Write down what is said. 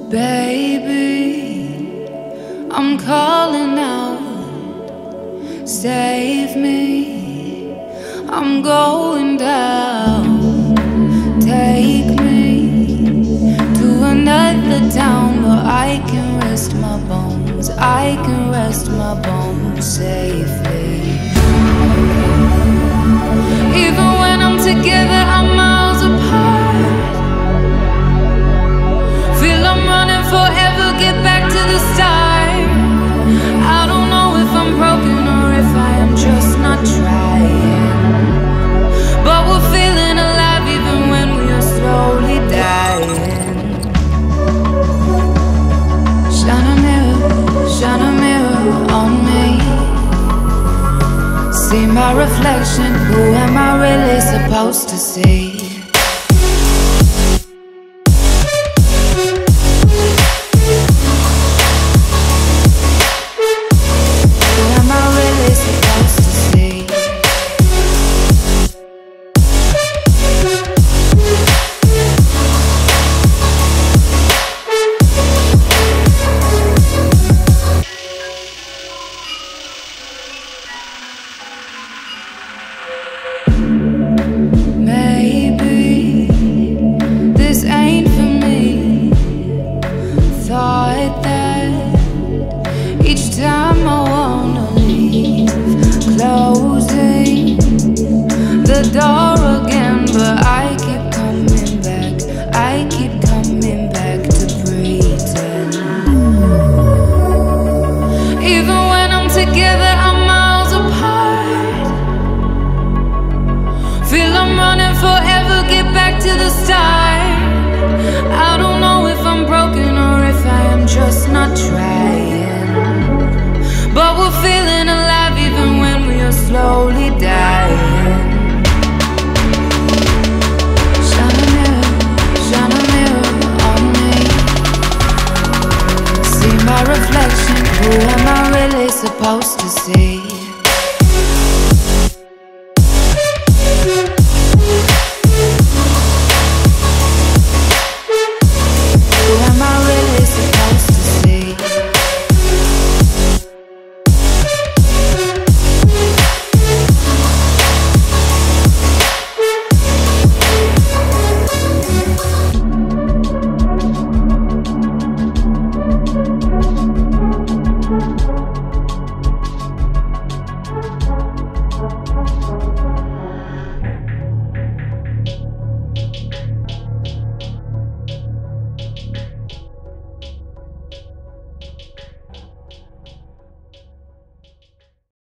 Baby, I'm calling out, save me, I'm going down. Take me to another town where I can rest my bones, I can rest my bones safely. Even when I'm together, I'm miles apart. Feel I'm running forever, get back to the start. I don't know if I'm broken or if I am just not trying, but we're feeling alive even when we are slowly dying. Shine a mirror on me. See my reflection, who am I really supposed to see? Slowly dying. Shine a mirror on me. See my reflection, who am I really supposed to see?